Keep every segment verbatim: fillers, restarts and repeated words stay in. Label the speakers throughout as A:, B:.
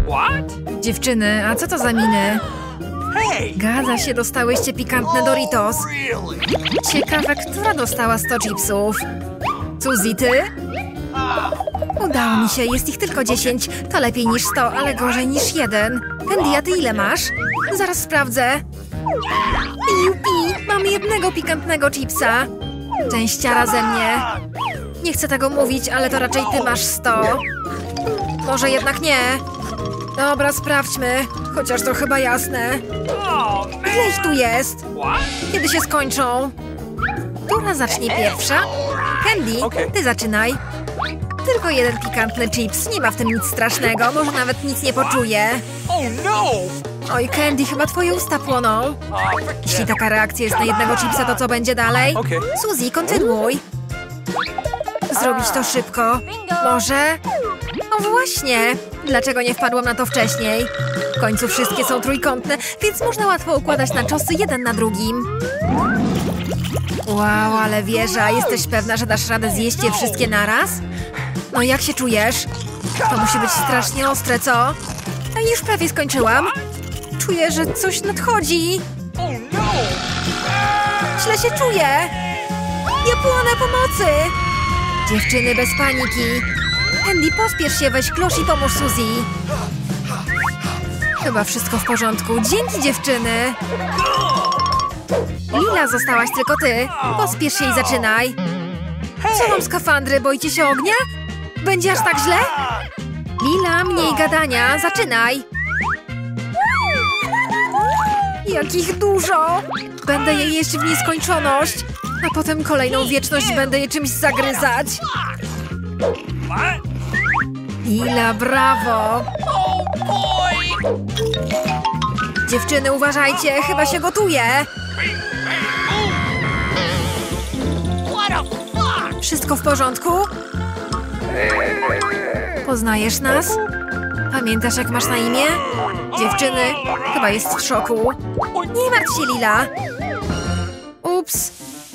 A: Dziewczyny, a co to za miny?
B: Hey!
A: Gadza się, dostałyście pikantne Doritos. Ciekawe, która dostała sto chipsów. Suzy, ty? Udało mi się, jest ich tylko dziesięć. To lepiej niż sto, ale gorzej niż jeden. Candy, a ty ile masz? Zaraz sprawdzę. Jupi, mam jednego pikantnego chipsa. Częściara ze mnie. Nie chcę tego mówić, ale to raczej ty masz sto. Może jednak nie. Dobra, sprawdźmy. Chociaż to chyba jasne. Ile ich tu jest? Kiedy się skończą? Która zacznie pierwsza? Candy, ty zaczynaj. Tylko jeden pikantny chips. Nie ma w tym nic strasznego. Może nawet nic nie poczuję. Oj, Candy, chyba twoje usta płoną. Jeśli taka reakcja jest na jednego chipsa, to co będzie dalej? Suzy, kontynuuj. Zrobić to szybko. Może? No właśnie. Dlaczego nie wpadłam na to wcześniej? W końcu wszystkie są trójkątne, więc można łatwo układać na czosy jeden na drugim. Wow, ale wieża. Jesteś pewna, że dasz radę zjeść je wszystkie naraz? No jak się czujesz? To musi być strasznie ostre, co? No i już prawie skończyłam. Czuję, że coś nadchodzi. Źle się czuję. Ja płonę pomocy. Dziewczyny, bez paniki. Candy, pospiesz się, weź klosz i pomóż Suzy. Chyba wszystko w porządku. Dzięki, dziewczyny. Lila, zostałaś tylko ty. Pospiesz się i zaczynaj. Co mam skafandry? Boicie się ognia? Będzie aż tak źle? Lila, mniej gadania. Zaczynaj. Jakich dużo. Będę je jeść w nieskończoność. A potem kolejną wieczność będę je czymś zagryzać. Lila, brawo. Dziewczyny, uważajcie. Chyba się gotuje. Wszystko w porządku? Poznajesz nas? Pamiętasz, jak masz na imię? Dziewczyny, chyba jest w szoku. Nie martw się, Lila. Ups.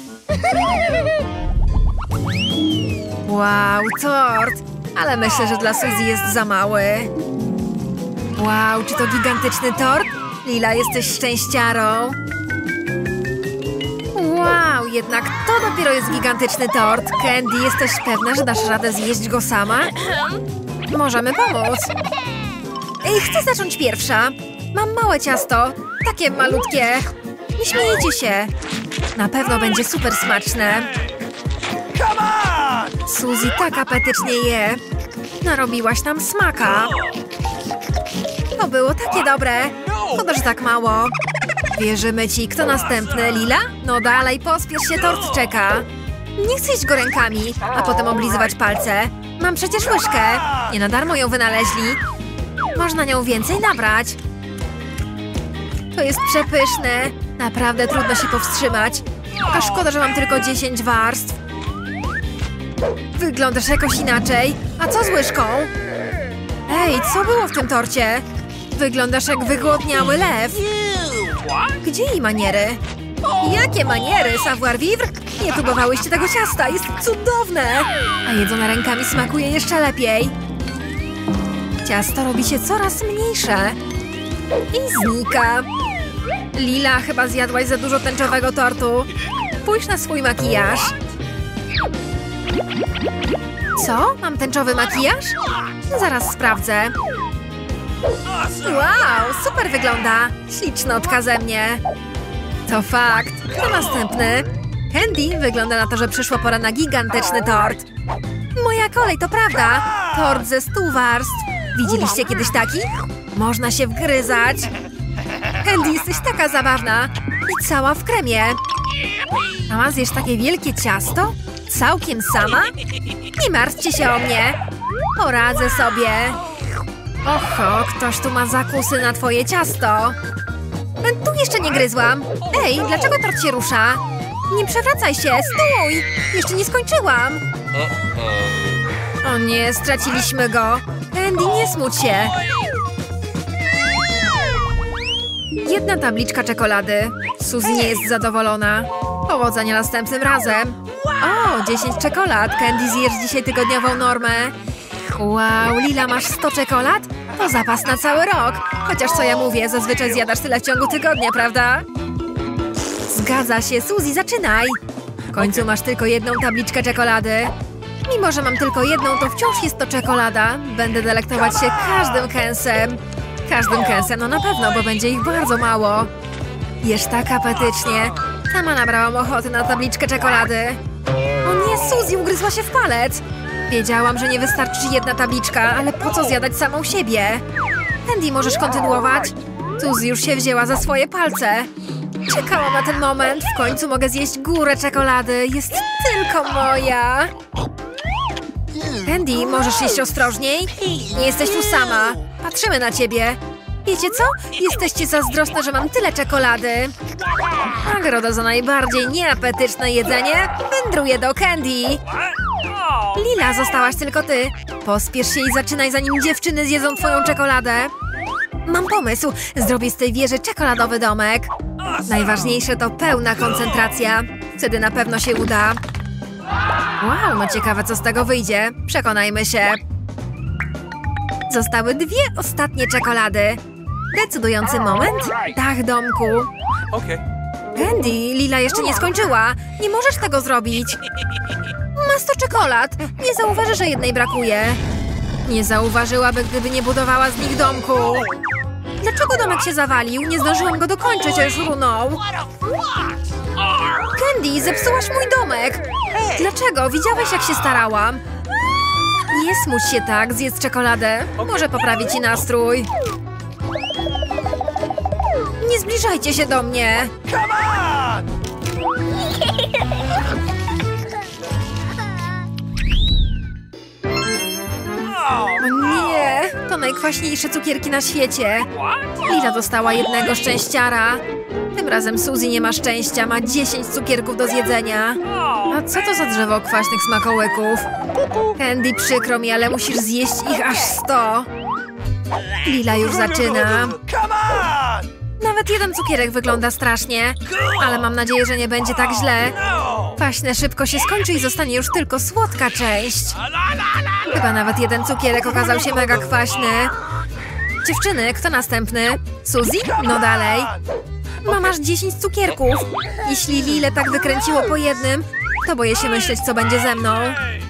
A: Wow, tort. Ale myślę, że dla Suzy jest za mały. Wow, czy to gigantyczny tort? Lila, jesteś szczęściarą. Wow, jednak to dopiero jest gigantyczny tort. Candy, jesteś pewna, że dasz radę zjeść go sama? Możemy pomóc. Ej, chcę zacząć pierwsza. Mam małe ciasto. Takie malutkie. Nie śmiejcie się. Na pewno będzie super smaczne. Suzy tak apetycznie je. Narobiłaś nam smaka. To było takie dobre. Szkoda, że tak mało. Wierzymy ci. Kto następny? Lila? No dalej, pospiesz się, tort czeka. Nie chcę jeść go rękami, a potem oblizywać palce. Mam przecież łyżkę. Nie na darmo ją wynaleźli. Można nią więcej nabrać. To jest przepyszne. Naprawdę trudno się powstrzymać. A szkoda, że mam tylko dziesięć warstw. Wyglądasz jakoś inaczej. A co z łyżką? Ej, co było w tym torcie? Wyglądasz jak wygłodniały lew. Gdzie jej maniery? Jakie maniery, savoir vivre? Nie próbowałyście tego ciasta, jest cudowne! A jedzone rękami smakuje jeszcze lepiej. Ciasto robi się coraz mniejsze. I znika. Lila, chyba zjadłaś za dużo tęczowego tortu. Spójrz na swój makijaż. Co? Mam tęczowy makijaż? Zaraz sprawdzę. Wow, super wygląda. Ślicznotka ze mnie. To fakt. Kto następny? Candy, wygląda na to, że przyszła pora na gigantyczny tort. Moja kolej, to prawda. Tort ze stu warstw. Widzieliście kiedyś taki? Można się wgryzać. Candy, jesteś taka zabawna. I cała w kremie. Mama, zjesz takie wielkie ciasto? Całkiem sama? Nie martwcie się o mnie. Poradzę sobie. Oho, ktoś tu ma zakusy na twoje ciasto. Tu jeszcze nie gryzłam. Ej, dlaczego tort się rusza? Nie przewracaj się, stój! Jeszcze nie skończyłam. O nie, straciliśmy go. Candy, nie smuć się. Jedna tabliczka czekolady. Suzy nie jest zadowolona. Powodzenia następnym razem. O, dziesięć czekolad. Candy, zjesz dzisiaj tygodniową normę. Wow, Lila, masz sto czekolad? To zapas na cały rok. Chociaż co ja mówię, zazwyczaj zjadasz tyle w ciągu tygodnia, prawda? Zgadza się, Suzy, zaczynaj. W końcu masz tylko jedną tabliczkę czekolady. Mimo że mam tylko jedną, to wciąż jest to czekolada. Będę delektować się każdym kęsem. Każdym kęsem, no na pewno, bo będzie ich bardzo mało. Jesz tak apetycznie. Sama nabrałam ochoty na tabliczkę czekolady. O nie, Suzy ugryzła się w palec. Wiedziałam, że nie wystarczy jedna tabliczka, ale po co zjadać samą siebie? Candy, możesz kontynuować? Suzy już się wzięła za swoje palce. Czekałam na ten moment. W końcu mogę zjeść górę czekolady. Jest tylko moja. Candy, możesz jeść ostrożniej? Nie jesteś tu sama. Patrzymy na ciebie. Wiecie co? Jesteście zazdrosne, że mam tyle czekolady. Nagroda za najbardziej nieapetyczne jedzenie wędruje do Candy. Lila, zostałaś tylko ty. Pospiesz się i zaczynaj, zanim dziewczyny zjedzą twoją czekoladę. Mam pomysł. Zrobię z tej wieży czekoladowy domek. Najważniejsze to pełna koncentracja. Wtedy na pewno się uda. Wow, no ciekawe, co z tego wyjdzie. Przekonajmy się. Zostały dwie ostatnie czekolady. Decydujący moment. Dach domku. Candy, Lila jeszcze nie skończyła. Nie możesz tego zrobić. Ma sto czekolad. Nie zauważy, że jednej brakuje. Nie zauważyłaby, gdyby nie budowała z nich domku. Dlaczego domek się zawalił? Nie zdążyłam go dokończyć, a już runął. Candy, zepsułaś mój domek. Dlaczego? Widziałeś, jak się starałam. Nie smuć się tak, zjedz czekoladę. Może poprawi ci nastrój. Nie zbliżajcie się do mnie. O nie, to najkwaśniejsze cukierki na świecie. Lila dostała jednego szczęściara. Tym razem Suzy nie ma szczęścia, ma dziesięć cukierków do zjedzenia. A co to za drzewo kwaśnych smakołyków? Candy, przykro mi, ale musisz zjeść ich aż sto. Lila już zaczyna. Nawet jeden cukierek wygląda strasznie, ale mam nadzieję, że nie będzie tak źle. Kwaśne szybko się skończy i zostanie już tylko słodka część. Chyba nawet jeden cukierek okazał się mega kwaśny. Dziewczyny, kto następny? Suzy? No dalej. Mamasz dziesięć cukierków. Jeśli Lilę tak wykręciło po jednym, to boję się myśleć, co będzie ze mną.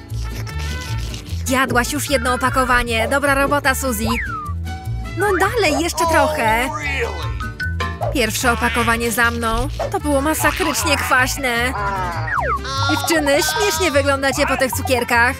A: Jadłaś już jedno opakowanie. Dobra robota, Suzy. No dalej, jeszcze trochę. Pierwsze opakowanie za mną. To było masakrycznie kwaśne. Dziewczyny, śmiesznie wyglądacie po tych cukierkach.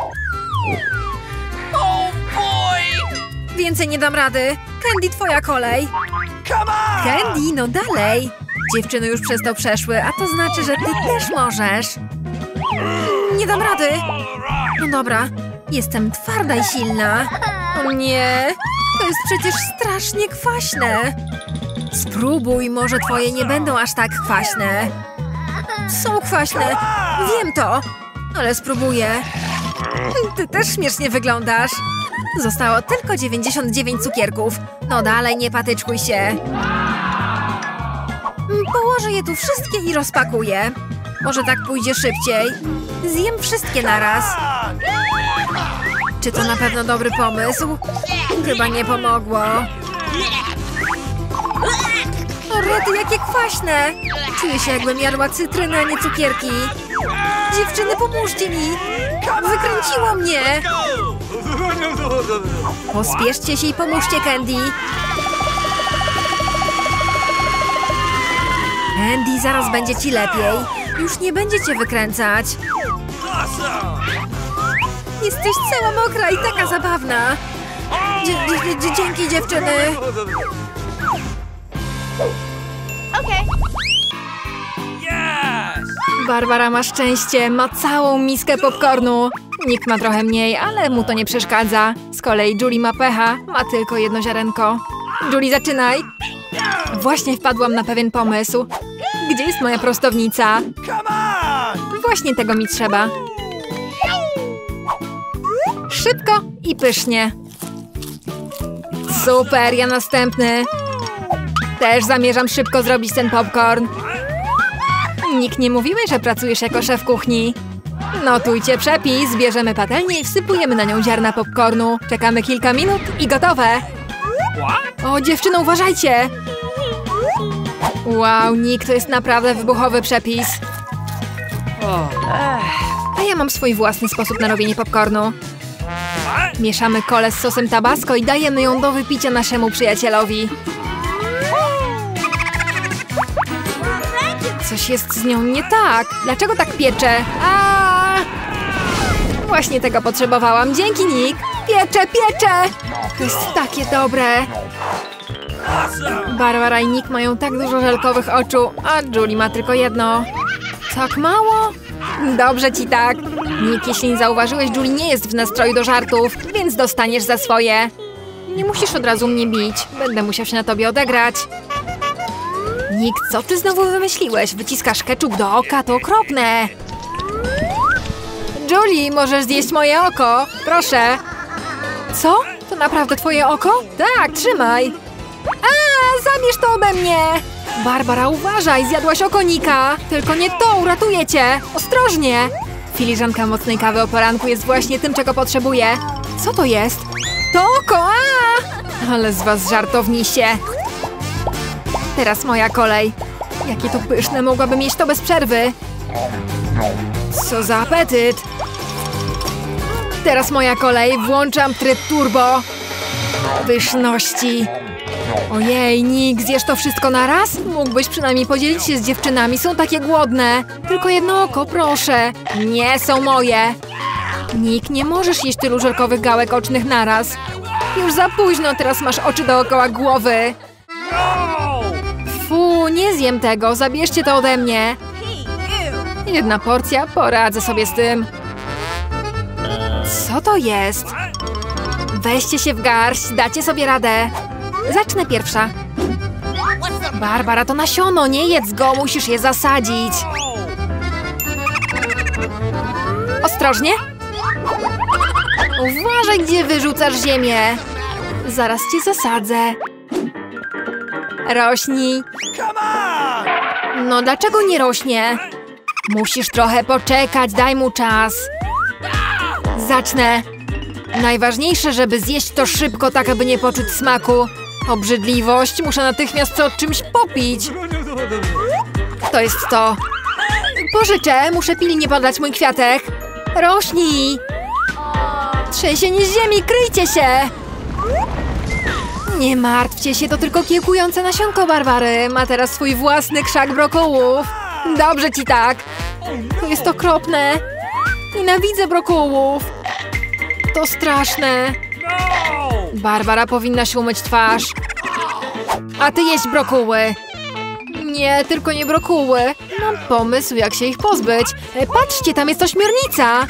A: Więcej nie dam rady. Candy, twoja kolej. Candy, no dalej. Dziewczyny już przez to przeszły, a to znaczy, że ty też możesz. Nie dam rady. No dobra, jestem twarda i silna. O nie, to jest przecież strasznie kwaśne. Spróbuj, może twoje nie będą aż tak kwaśne. Są kwaśne, wiem to, ale spróbuję. Ty też śmiesznie wyglądasz. Zostało tylko dziewięćdziesiąt dziewięć cukierków. No dalej, nie patyczkuj się. Położę je tu wszystkie i rozpakuję. Może tak pójdzie szybciej. Zjem wszystkie naraz. Czy to na pewno dobry pomysł? Chyba nie pomogło. O rety, jakie kwaśne! Czuję się, jakbym jadła cytrynę, a nie cukierki. Dziewczyny, pomóżcie mi! Wykręciło mnie! Pospieszcie się i pomóżcie Candy. Candy, zaraz będzie ci lepiej. Już nie będziecie wykręcać. Jesteś cała mokra i taka zabawna. Dzie- dzie- dzięki, dziewczyny.
B: Okay.
A: Barbara ma szczęście, ma całą miskę popcornu. Nick ma trochę mniej, ale mu to nie przeszkadza. Z kolei Julie ma pecha, ma tylko jedno ziarenko. Julie, zaczynaj. Właśnie wpadłam na pewien pomysł. Gdzie jest moja prostownica? Właśnie tego mi trzeba. Szybko i pysznie. Super, ja następny. Też zamierzam szybko zrobić ten popcorn. Nikt nie mówiłeś, że pracujesz jako szef kuchni. Notujcie przepis, bierzemy patelnię i wsypujemy na nią ziarna popcornu. Czekamy kilka minut i gotowe. O, dziewczyno, uważajcie! Wow, Nick, to jest naprawdę wybuchowy przepis. A ja mam swój własny sposób na robienie popcornu. Mieszamy kolę z sosem tabasco i dajemy ją do wypicia naszemu przyjacielowi. Coś jest z nią nie tak. Dlaczego tak piecze? A! Właśnie tego potrzebowałam. Dzięki, Nick. Piecze, piecze! To jest takie dobre. Barbara i Nick mają tak dużo żelkowych oczu, a Julie ma tylko jedno. Tak mało? Dobrze ci tak. Nick, jeśli nie zauważyłeś, Julie nie jest w nastroju do żartów, więc dostaniesz za swoje. Nie musisz od razu mnie bić. Będę musiał się na tobie odegrać. Nick, co ty znowu wymyśliłeś? Wyciskasz ketchup do oka? To okropne. Julie, możesz zjeść moje oko? Proszę. Co? To naprawdę twoje oko? Tak, trzymaj. A, zabierz to ode mnie! Barbara, uważaj, zjadłaś oko Nika. Tylko nie to, uratuję cię. Ostrożnie. Filiżanka mocnej kawy o poranku jest właśnie tym, czego potrzebuję. Co to jest? To oko, a! Ale z was żartownisie. Teraz moja kolej. Jakie to pyszne, mogłabym jeść to bez przerwy. Co za apetyt. Teraz moja kolej, włączam tryb turbo. Pyszności. Ojej, Nick, zjesz to wszystko naraz? Mógłbyś przynajmniej podzielić się z dziewczynami, są takie głodne. Tylko jedno oko, proszę. Nie, są moje. Nick, nie możesz jeść tylu żelkowych gałek ocznych naraz. Już za późno, teraz masz oczy dookoła głowy. Fu, nie zjem tego, zabierzcie to ode mnie. Jedna porcja, poradzę sobie z tym. Co to jest? Weźcie się w garść, dacie sobie radę. Zacznę pierwsza. Barbara, to nasiono, nie jedz go, musisz je zasadzić. Ostrożnie. Uważaj, gdzie wyrzucasz ziemię. Zaraz cię zasadzę. Rośnij. No dlaczego nie rośnie? Musisz trochę poczekać, daj mu czas. Zacznę. Najważniejsze, żeby zjeść to szybko, tak aby nie poczuć smaku. Obrzydliwość, muszę natychmiast to czymś popić. To jest to. Pożyczę, muszę pilnie podać mój kwiatek. Rośnij. Trzęsienie z ziemi, kryjcie się. Nie martwcie się, to tylko kiełkujące nasionko Barbary. Ma teraz swój własny krzak brokułów. Dobrze ci tak. To jest okropne. Nienawidzę brokułów. To straszne. Barbara, powinnaś umyć twarz. A ty jeść brokuły. Nie, tylko nie brokuły. Mam pomysł, jak się ich pozbyć. Patrzcie, tam jest ośmiornica.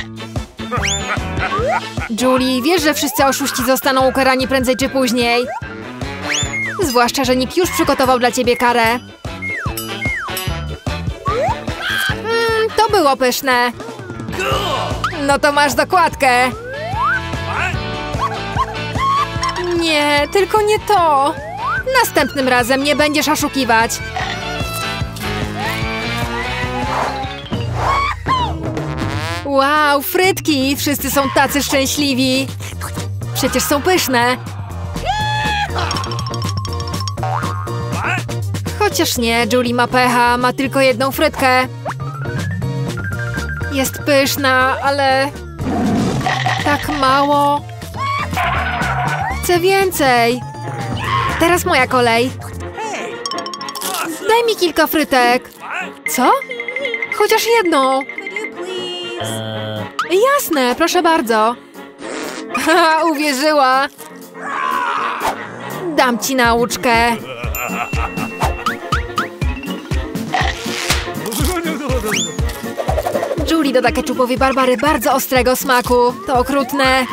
A: Julie, wiesz, że wszyscy oszuści zostaną ukarani prędzej czy później. Zwłaszcza, że Nick już przygotował dla ciebie karę. Mm, to było pyszne. No to masz dokładkę. Nie, tylko nie to. Następnym razem nie będziesz oszukiwać. Wow, frytki! Wszyscy są tacy szczęśliwi. Przecież są pyszne. Chociaż nie, Julie ma pecha, ma tylko jedną frytkę. Jest pyszna, ale... tak mało. Chcę więcej. Teraz moja kolej. Daj mi kilka frytek. Co? Chociaż jedną. Jasne, proszę bardzo. Haha, uwierzyła. Dam ci nauczkę. Julie doda ketchupowi Barbary bardzo ostrego smaku. To okrutne.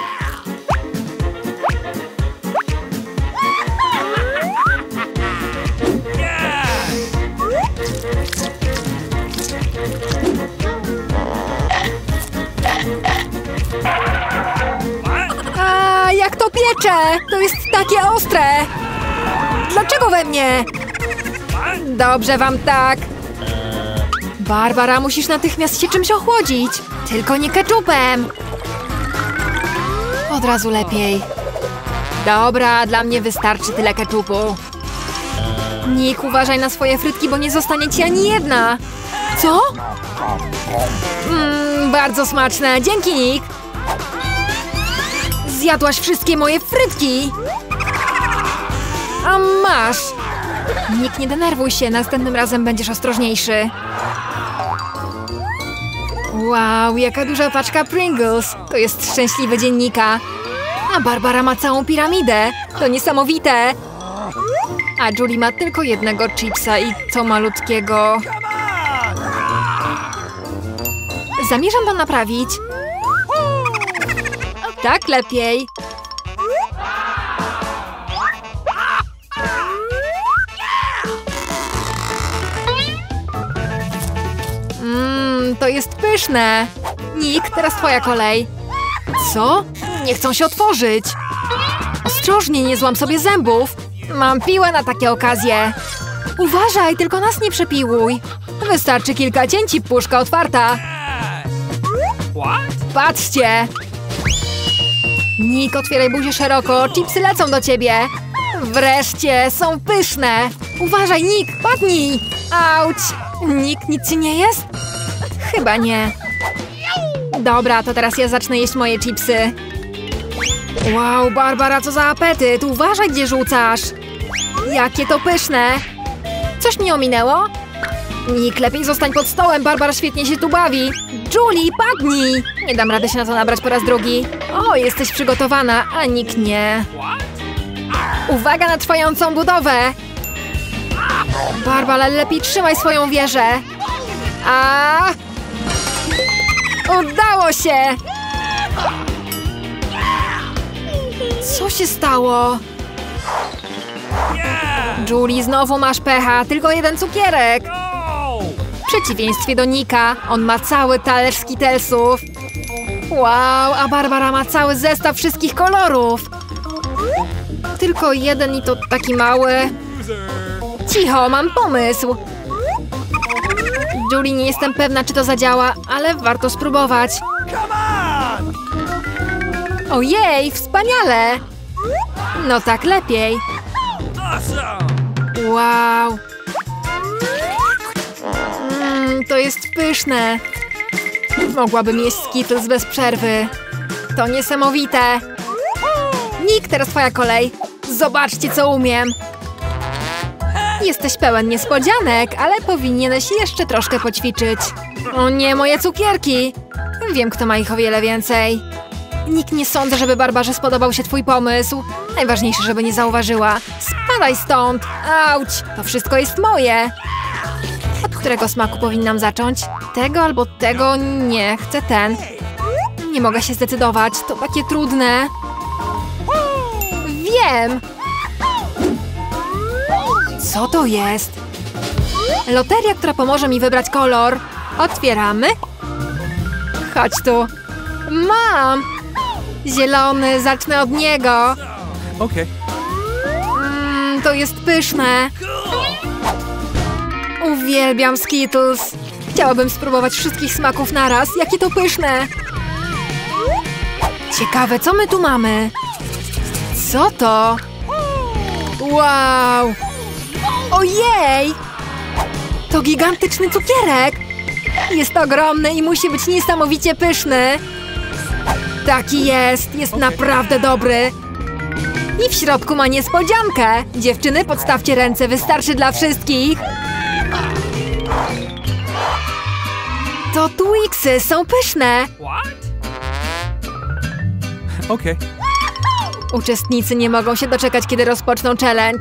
A: A jak to piecze! To jest takie ostre! Dlaczego we mnie? Dobrze wam tak. Barbara, musisz natychmiast się czymś ochłodzić. Tylko nie ketchupem. Od razu lepiej. Dobra, dla mnie wystarczy tyle keczupu. Nick, uważaj na swoje frytki, bo nie zostanie ci ani jedna. Co? Mmm, bardzo smaczne. Dzięki, Nick. Zjadłaś wszystkie moje frytki. A masz. Nick, nie denerwuj się. Następnym razem będziesz ostrożniejszy. Wow, jaka duża paczka Pringles. To jest szczęśliwy dzień Nicka. A Barbara ma całą piramidę. To niesamowite. A Julie ma tylko jednego chipsa i to malutkiego. Zamierzam to naprawić. Tak lepiej. Mmm, to jest pyszne. Nick, teraz twoja kolej. Co? Nie chcą się otworzyć. Ostrożnie, nie złam sobie zębów. Mam piłę na takie okazje. Uważaj, tylko nas nie przepiłuj. Wystarczy kilka cięci, puszka otwarta. Patrzcie. Nick, otwieraj buzię szeroko. Chipsy lecą do ciebie. Wreszcie, są pyszne. Uważaj, Nick, padnij. Auć. Nick, nic ci nie jest? Chyba nie. Dobra, to teraz ja zacznę jeść moje chipsy. Wow, Barbara, co za apetyt. Uważaj, gdzie rzucasz. Jakie to pyszne. Coś mi ominęło? Nick, lepiej zostań pod stołem. Barbara świetnie się tu bawi. Julie, padnij. Nie dam rady się na to nabrać po raz drugi. O, jesteś przygotowana, a Nick nie. Uwaga na trwającą budowę. Barbara, lepiej trzymaj swoją wieżę. A... Udało się! Co się stało? Julie, znowu masz pecha. Tylko jeden cukierek. W przeciwieństwie do Nicka, on ma cały talerz skittlesów. Wow, a Barbara ma cały zestaw wszystkich kolorów. Tylko jeden i to taki mały. Cicho, mam pomysł. Julie, nie jestem pewna, czy to zadziała, ale warto spróbować. Ojej, wspaniale! No tak lepiej. Wow. Mm, to jest pyszne. Mogłabym jeść Skittles bez przerwy. To niesamowite. Nick, teraz twoja kolej. Zobaczcie, co umiem. Jesteś pełen niespodzianek, ale powinieneś jeszcze troszkę poćwiczyć. O nie, moje cukierki! Wiem, kto ma ich o wiele więcej. Nikt nie sądzę, żeby Barbarze spodobał się twój pomysł. Najważniejsze, żeby nie zauważyła. Spadaj stąd! Auć! To wszystko jest moje! Od którego smaku powinnam zacząć? Tego albo tego? Nie, chcę ten. Nie mogę się zdecydować. To takie trudne. Wiem! Co to jest? Loteria, która pomoże mi wybrać kolor. Otwieramy. Chodź tu. Mam! Zielony, zacznę od niego.
C: Okej.
A: Mm, to jest pyszne. Uwielbiam Skittles. Chciałabym spróbować wszystkich smaków naraz. Jakie to pyszne. Ciekawe, co my tu mamy? Co to? Wow! Ojej! To gigantyczny cukierek! Jest ogromny i musi być niesamowicie pyszny. Taki jest, jest naprawdę dobry. I w środku ma niespodziankę. Dziewczyny, podstawcie ręce, wystarczy dla wszystkich. To Twixy, są pyszne.
C: Okej.
A: Uczestnicy nie mogą się doczekać, kiedy rozpoczną challenge.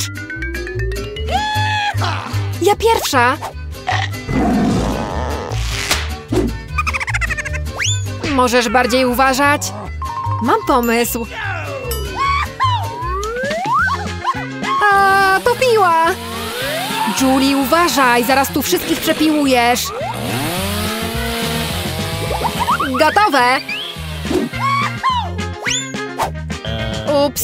A: Ja pierwsza! Możesz bardziej uważać? Mam pomysł. A, to piła! Julie, uważaj, zaraz tu wszystkich przepiłujesz. Gotowe! Ups.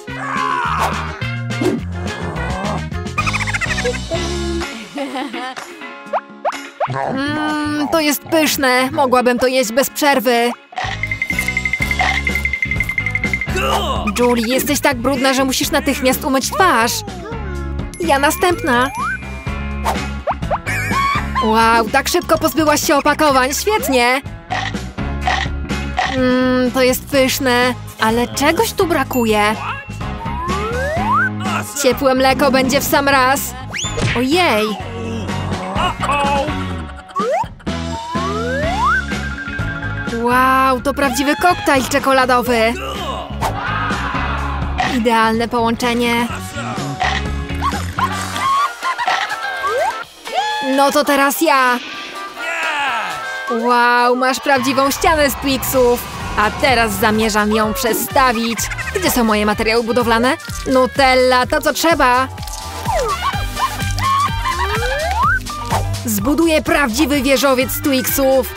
A: Mm, to jest pyszne. Mogłabym to jeść bez przerwy. Julie, jesteś tak brudna, że musisz natychmiast umyć twarz. Ja następna. Wow, tak szybko pozbyłaś się opakowań. Świetnie. Mmm, to jest pyszne. Ale czegoś tu brakuje. Ciepłe mleko będzie w sam raz. Ojej. Wow, to prawdziwy koktajl czekoladowy. Idealne połączenie. No to teraz ja. Wow, masz prawdziwą ścianę z Twixów. A teraz zamierzam ją przestawić. Gdzie są moje materiały budowlane? Nutella, to co trzeba. Zbuduję prawdziwy wieżowiec z Twixów.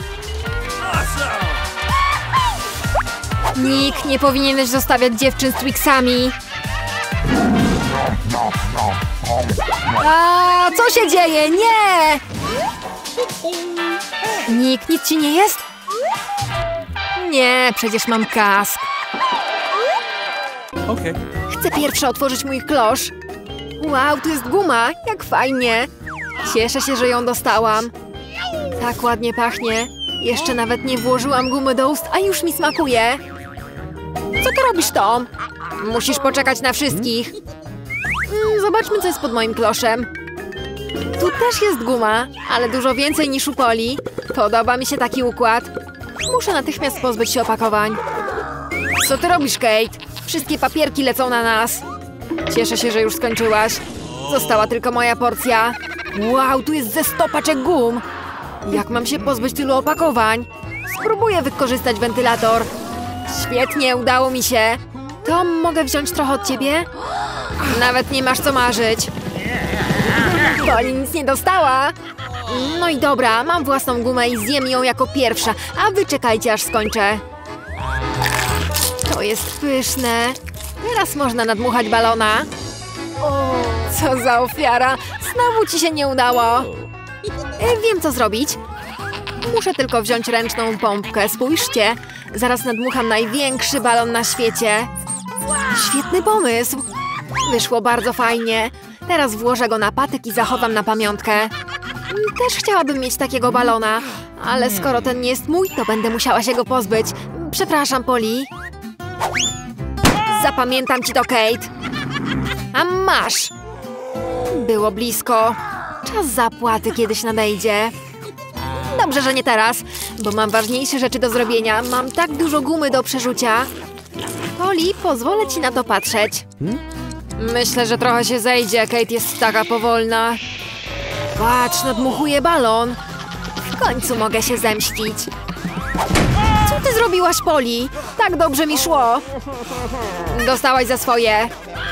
A: Nick, nie powinieneś zostawiać dziewczyn z Twixami. A co się dzieje? Nie! Nick, nic ci nie jest? Nie, przecież mam kask.
C: Okay.
A: Chcę pierwsza otworzyć mój klosz. Wow, tu jest guma, jak fajnie. Cieszę się, że ją dostałam. Tak ładnie pachnie. Jeszcze nawet nie włożyłam gumy do ust, a już mi smakuje. Co ty robisz, Tom? Musisz poczekać na wszystkich. Mm, zobaczmy, co jest pod moim kloszem. Tu też jest guma, ale dużo więcej niż u Poli. Podoba mi się taki układ. Muszę natychmiast pozbyć się opakowań. Co ty robisz, Kate? Wszystkie papierki lecą na nas. Cieszę się, że już skończyłaś. Została tylko moja porcja. Wow, tu jest ze sto paczek gum. Jak mam się pozbyć tylu opakowań? Spróbuję wykorzystać wentylator. Świetnie, udało mi się. Tom, mogę wziąć trochę od ciebie? Nawet nie masz co marzyć. Poli nic nie dostała. No i dobra, mam własną gumę i zjem ją jako pierwsza, a wy czekajcie, aż skończę. To jest pyszne. Teraz można nadmuchać balona. Co za ofiara. Znowu ci się nie udało. Wiem, co zrobić. Muszę tylko wziąć ręczną pompkę. Spójrzcie. Zaraz nadmucham największy balon na świecie. Świetny pomysł. Wyszło bardzo fajnie. Teraz włożę go na patyk i zachowam na pamiątkę. Też chciałabym mieć takiego balona, ale skoro ten nie jest mój, to będę musiała się go pozbyć. Przepraszam, Poli. Zapamiętam ci to, Kate. A masz. Było blisko. Czas zapłaty kiedyś nadejdzie. Dobrze, że nie teraz, bo mam ważniejsze rzeczy do zrobienia. Mam tak dużo gumy do przerzucia. Poli, pozwolę ci na to patrzeć. Myślę, że trochę się zejdzie. Kate jest taka powolna. Patrz, nadmuchuje balon. W końcu mogę się zemścić. Co ty zrobiłaś, Poli? Tak dobrze mi szło. Dostałaś za swoje.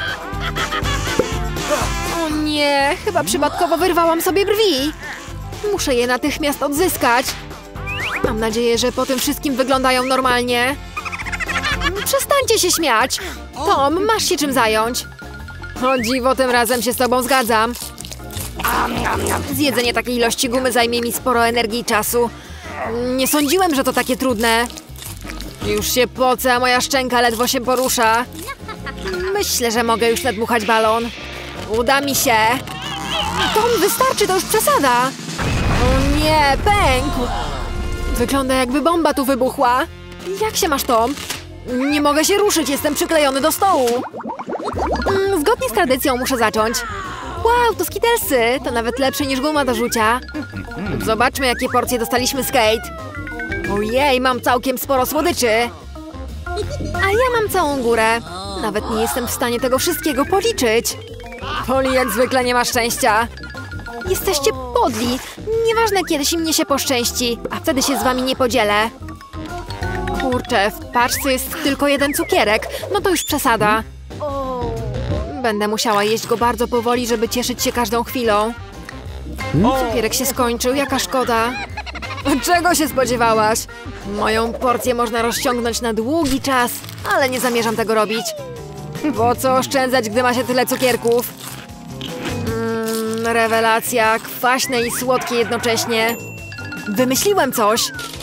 A: O nie, chyba przypadkowo wyrwałam sobie brwi. Muszę je natychmiast odzyskać. Mam nadzieję, że po tym wszystkim wyglądają normalnie. Przestańcie się śmiać. Tom, masz się czym zająć. O dziwo, tym razem się z tobą zgadzam. Zjedzenie takiej ilości gumy zajmie mi sporo energii i czasu. Nie sądziłem, że to takie trudne. Już się pocę, a moja szczęka ledwo się porusza. Myślę, że mogę już nadmuchać balon. Uda mi się. Tom, wystarczy, to już przesada. O nie, pękł. Wygląda, jakby bomba tu wybuchła. Jak się masz, Tom? Nie mogę się ruszyć, jestem przyklejony do stołu. Mm, zgodnie z tradycją muszę zacząć. Wow, to skittlesy. To nawet lepsze niż guma do rzucia. Zobaczmy, jakie porcje dostaliśmy z Kate. Ojej, mam całkiem sporo słodyczy. A ja mam całą górę. Nawet nie jestem w stanie tego wszystkiego policzyć. Poli jak zwykle nie ma szczęścia. Jesteście podli. Nieważne, kiedyś im mnie się poszczęści, a wtedy się z wami nie podzielę. Kurczę, w paczce jest tylko jeden cukierek. No to już przesada. Będę musiała jeść go bardzo powoli, żeby cieszyć się każdą chwilą. Cukierek się skończył, jaka szkoda. Czego się spodziewałaś? Moją porcję można rozciągnąć na długi czas, ale nie zamierzam tego robić. Po co oszczędzać, gdy ma się tyle cukierków? Mm, rewelacja, kwaśne i słodkie jednocześnie. Wymyśliłem coś.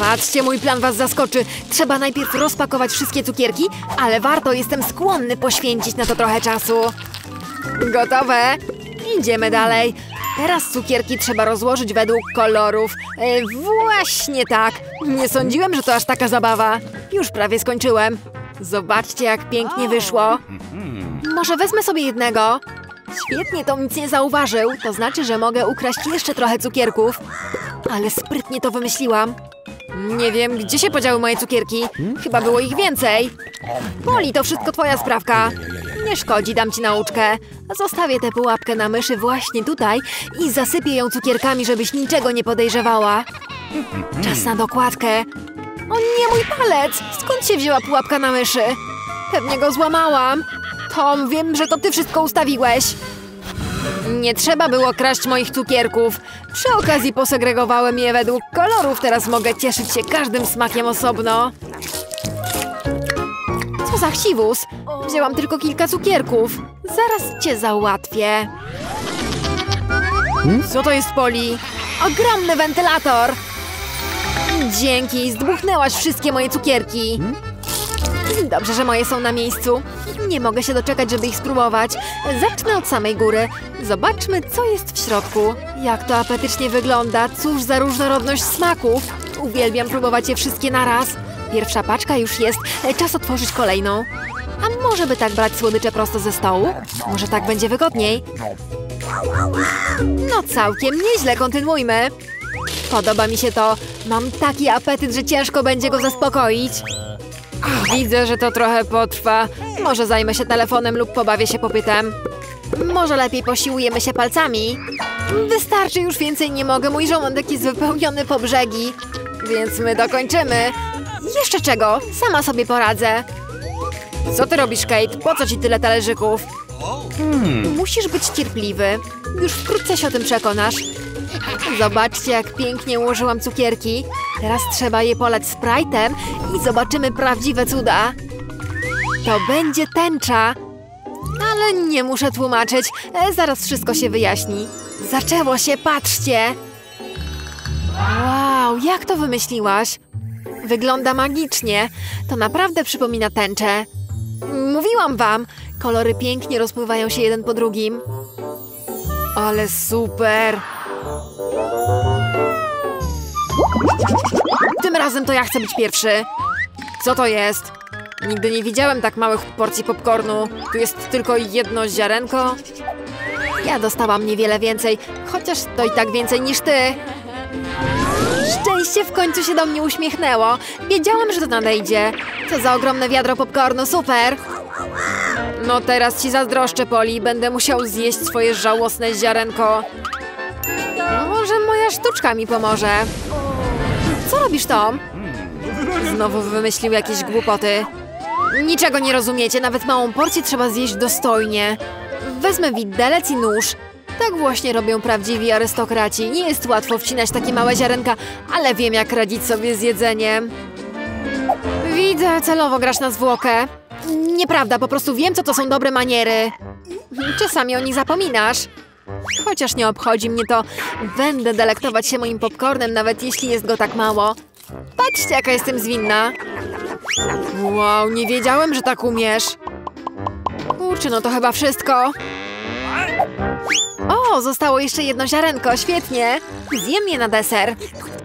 A: Patrzcie, mój plan was zaskoczy. Trzeba najpierw rozpakować wszystkie cukierki, ale warto, jestem skłonny poświęcić na to trochę czasu. Gotowe? Idziemy dalej. Teraz cukierki trzeba rozłożyć według kolorów. E, właśnie tak. Nie sądziłem, że to aż taka zabawa. Już prawie skończyłem. Zobaczcie, jak pięknie wyszło. Może wezmę sobie jednego? Świetnie, Tom nic nie zauważył. To znaczy, że mogę ukraść jeszcze trochę cukierków. Ale sprytnie to wymyśliłam. Nie wiem, gdzie się podziały moje cukierki. Chyba było ich więcej. Poli, to wszystko twoja sprawka. Nie szkodzi, dam ci nauczkę. Zostawię tę pułapkę na myszy właśnie tutaj i zasypię ją cukierkami, żebyś niczego nie podejrzewała. Czas na dokładkę. O nie, mój palec! Skąd się wzięła pułapka na myszy? Pewnie go złamałam. Tom, wiem, że to ty wszystko ustawiłeś. Nie trzeba było kraść moich cukierków. Przy okazji posegregowałem je według kolorów. Teraz mogę cieszyć się każdym smakiem osobno. Co za chciwus? Wzięłam tylko kilka cukierków. Zaraz cię załatwię. Co to jest, Poli? Ogromny wentylator! Dzięki, zdmuchnęłaś wszystkie moje cukierki. Dobrze, że moje są na miejscu. Nie mogę się doczekać, żeby ich spróbować. Zacznę od samej góry. Zobaczmy, co jest w środku. Jak to apetycznie wygląda. Cóż za różnorodność smaków. Uwielbiam próbować je wszystkie naraz. Pierwsza paczka już jest. Czas otworzyć kolejną. A może by tak brać słodycze prosto ze stołu? Może tak będzie wygodniej? No całkiem nieźle, kontynuujmy. Podoba mi się to. Mam taki apetyt, że ciężko będzie go zaspokoić. Widzę, że to trochę potrwa. Może zajmę się telefonem lub pobawię się popytem. Może lepiej posiłujemy się palcami. Wystarczy, już więcej nie mogę. Mój żołądek jest wypełniony po brzegi. Więc my dokończymy. Jeszcze czego? Sama sobie poradzę. Co ty robisz, Kate? Po co ci tyle talerzyków? Hmm. Musisz być cierpliwy. Już wkrótce się o tym przekonasz. Zobaczcie, jak pięknie ułożyłam cukierki. Teraz trzeba je polać Sprite'em i zobaczymy prawdziwe cuda. To będzie tęcza. Ale nie muszę tłumaczyć. E, zaraz wszystko się wyjaśni. Zaczęło się, patrzcie. Wow, jak to wymyśliłaś? Wygląda magicznie. To naprawdę przypomina tęczę. Mówiłam wam. Kolory pięknie rozpływają się jeden po drugim. Ale super. Tym razem to ja chcę być pierwszy. Co to jest? Nigdy nie widziałem tak małych porcji popcornu. Tu jest tylko jedno ziarenko. Ja dostałam niewiele więcej, chociaż to i tak więcej niż ty. Szczęście w końcu się do mnie uśmiechnęło. Wiedziałam, że to nadejdzie. Co za ogromne wiadro popcornu, super. No teraz ci zazdroszczę, Poli. Będę musiał zjeść swoje żałosne ziarenko. Może moja sztuczka mi pomoże. Co robisz, Tom? Znowu wymyślił jakieś głupoty. Niczego nie rozumiecie, nawet małą porcję trzeba zjeść dostojnie. Wezmę widelec i nóż. Tak właśnie robią prawdziwi arystokraci. Nie jest łatwo wcinać takie małe ziarenka, ale wiem, jak radzić sobie z jedzeniem. Widzę, celowo grasz na zwłokę. Nieprawda, po prostu wiem, co to są dobre maniery. Czasami o nich zapominasz. Chociaż nie obchodzi mnie to. Będę delektować się moim popcornem, nawet jeśli jest go tak mało. Patrzcie, jaka jestem zwinna. Wow, nie wiedziałem, że tak umiesz. Kurczę, no to chyba wszystko. O, zostało jeszcze jedno ziarenko, świetnie. Zjem je na deser.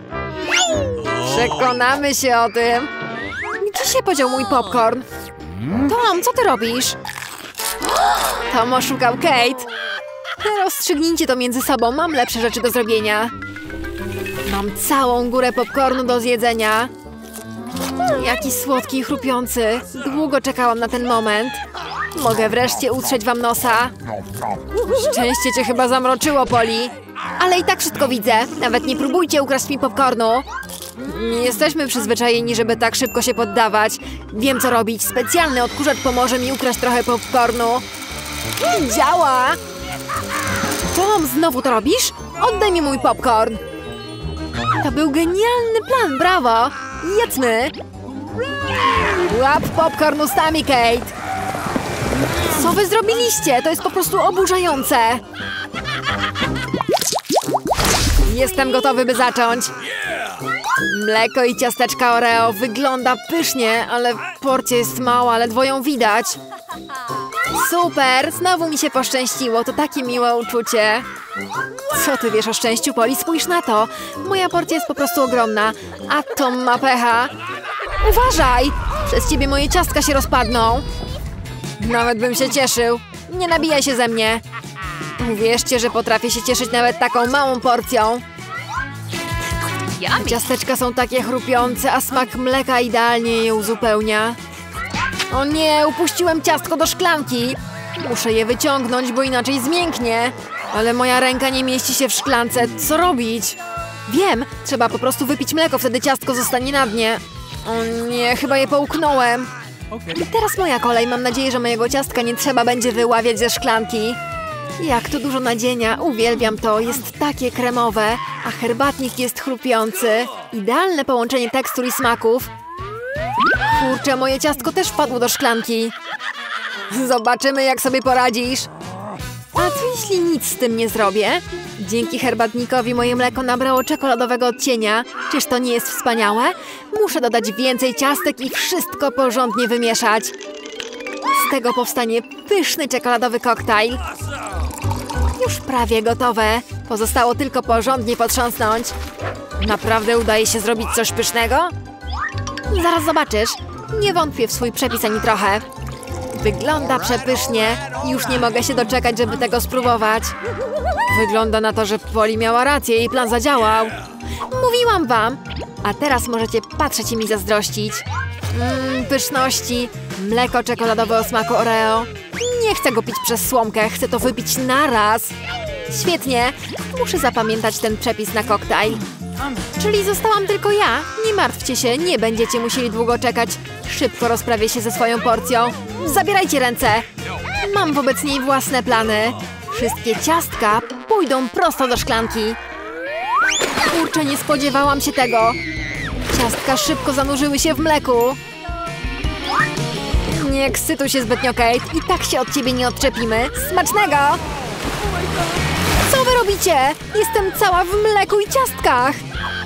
A: Przekonamy się o tym. Gdzie się podział mój popcorn? Tom, co ty robisz? Tom oszukał Kate. Rozstrzygnijcie to między sobą, mam lepsze rzeczy do zrobienia. Mam całą górę popcornu do zjedzenia. Jaki słodki i chrupiący. Długo czekałam na ten moment. Mogę wreszcie utrzeć wam nosa. Szczęście cię chyba zamroczyło, Poli. Ale i tak wszystko widzę. Nawet nie próbujcie ukraść mi popcornu. Nie jesteśmy przyzwyczajeni, żeby tak szybko się poddawać. Wiem, co robić. Specjalny odkurzacz pomoże mi ukraść trochę popcornu. Działa! Tom, znowu to robisz? Oddaj mi mój popcorn. To był genialny plan, brawo! Jedzmy! Łap popcorn ustami, Kate! Co wy zrobiliście? To jest po prostu oburzające! Jestem gotowy, by zacząć. Mleko i ciasteczka Oreo. Wygląda pysznie, ale porcja jest mała, ledwo ją widać. Super, znowu mi się poszczęściło. To takie miłe uczucie. Co ty wiesz o szczęściu, Poli? Spójrz na to. Moja porcja jest po prostu ogromna, a Tom ma pecha. Uważaj! Przez ciebie moje ciastka się rozpadną. Nawet bym się cieszył. Nie nabijaj się ze mnie. Uwierzcie, że potrafię się cieszyć nawet taką małą porcją.
B: Yummy.
A: Ciasteczka są takie chrupiące, a smak mleka idealnie je uzupełnia. O nie, upuściłem ciastko do szklanki. Muszę je wyciągnąć, bo inaczej zmięknie. Ale moja ręka nie mieści się w szklance. Co robić? Wiem, trzeba po prostu wypić mleko, wtedy ciastko zostanie na dnie. O nie, chyba je połknąłem.
C: Okay.
A: I teraz moja kolej. Mam nadzieję, że mojego ciastka nie trzeba będzie wyławiać ze szklanki. Jak tu dużo nadzienia. Uwielbiam to. Jest takie kremowe, a herbatnik jest chrupiący. Idealne połączenie tekstur i smaków. Kurczę, moje ciastko też wpadło do szklanki. Zobaczymy, jak sobie poradzisz. A co jeśli nic z tym nie zrobię? Dzięki herbatnikowi moje mleko nabrało czekoladowego odcienia. Czyż to nie jest wspaniałe? Muszę dodać więcej ciastek i wszystko porządnie wymieszać. Z tego powstanie pyszny czekoladowy koktajl. Już prawie gotowe. Pozostało tylko porządnie potrząsnąć. Naprawdę udaje się zrobić coś pysznego? Zaraz zobaczysz. Nie wątpię w swój przepis ani trochę. Wygląda przepysznie. Już nie mogę się doczekać, żeby tego spróbować. Wygląda na to, że Poli miała rację i plan zadziałał. Mówiłam wam. A teraz możecie patrzeć i mi zazdrościć. Mmm, pyszności. Mleko czekoladowe o smaku Oreo. Nie chcę go pić przez słomkę, chcę to wypić naraz. Świetnie. Muszę zapamiętać ten przepis na koktajl. Czyli zostałam tylko ja? Nie martwcie się, nie będziecie musieli długo czekać. Szybko rozprawię się ze swoją porcją. Zabierajcie ręce. Mam wobec niej własne plany. Wszystkie ciastka pójdą prosto do szklanki. Kurczę, nie spodziewałam się tego. Ciastka szybko zanurzyły się w mleku. Nie ekscytuj się zbytnio, Kate. I tak się od ciebie nie odczepimy. Smacznego! Co wy robicie? Jestem cała w mleku i ciastkach.